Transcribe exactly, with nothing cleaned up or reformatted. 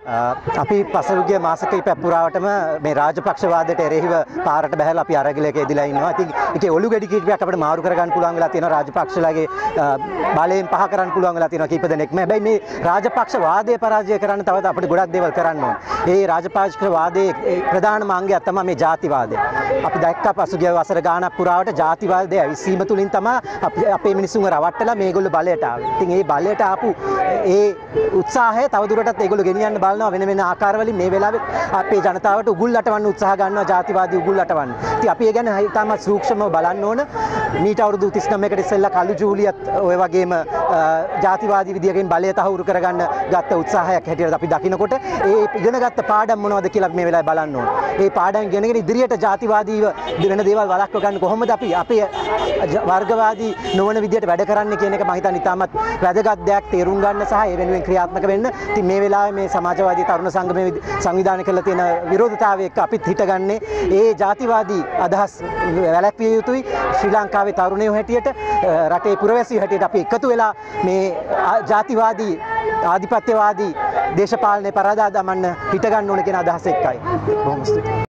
අපි පසුගිය මාස කිහිපයක් පුරාවටම මේ රාජපක්ෂවාදයට එරෙහිව පාරට බහැලා අපි අරගලයක එදිලා ඉන්නවා. ඉතින් ඒකේ ඔලු ගැඩි කිහිපයක් අපිට මාරු කරගන්න පුළුවන් වෙලා තියෙනවා. රාජපක්ෂලාගේ බලයෙන් පහ කරන්න පුළුවන් වෙලා තියෙනවා කීප දෙනෙක්ම. හැබැයි මේ රාජපක්ෂවාදය පරාජය කරන්න තවත් අපිට ගොඩක් දේවල් කරන්න ඕන. ඒ රාජපක්ෂවාදයේ ප්‍රධානම අංගයක් තමයි මේ ජාතිවාදය. අපි දැක්කා පසුගිය වසර ගාණක් පුරාවට ජාතිවාදය ඇවිස්සීම තුලින් තමයි අපේ මිනිස්සුන්ව රවට්ටලා මේගොල්ලෝ බලයට ආවේ. ඉතින් ඒ බලයට ආපු ඒ උත්සාහය තවදුරටත් ඒගොල්ලෝ ගෙනියන්න බලනවා වෙන වෙන ආකාරවලින්. මේ වෙලාවේ අපේ ජනතාවට උගුල් අටවන්න උත්සාහ ගන්නවා ජාතිවාදී උගුල් අටවන්න. ඉතින් අපි ඒ ගැන ඉතාමත් සූක්ෂමව බලන්න ඕන. මීට අවුරුදු තිස් නවයකට ඉස්සෙල්ලා කළු ජූලියත් ඔය වගේම ජාතිවාදී විදියකින් බලය තහවුරු කරගන්න ගත්ත උත්සාහයක් හැටියට අපි දකිනකොට ඒ ඉගෙනගත්ත පාඩම් මොනවද කියලා මේ වෙලාවේ බලන්න ඕන. ඒ පාඩම් ඉගෙනගෙන ඉදිරියට ජාතිවාදීව වෙන දේවල් වළක්ව ගන්න කොහොමද අපි අපේ වර්ගවාදී නොවන විදියට වැඩ කරන්න කියන එක මම හිතන්නේ ඉතාමත් වැදගත් දෙයක් තේරුම් ගන්න සහ ඒ වෙනුවෙන් ක්‍රියාත්මක වෙන්න. ඉතින් මේ වෙලාවේ මේ සමාජවාදී තරුණ සංගමයේ සංවිධානය කරලා තියෙන විරෝධතාවය එක්ක අපිත් හිටගන්නේ ඒ ජාතිවාදී අදහස් වැළැක්විය යුතුයි. ශ්‍රී ලංකාවේ තරුණයෝ හැටියට රටේ පුරවැසියෝ හැටියට අපි එකතු වෙලා මේ ජාතිවාදී ආධිපත්‍යවාදී දේශපාලනයේ පරාදා දමන්න හිටගන්න ඕන කියන අදහස එක්කයි. බොහොම ස්තුතියි.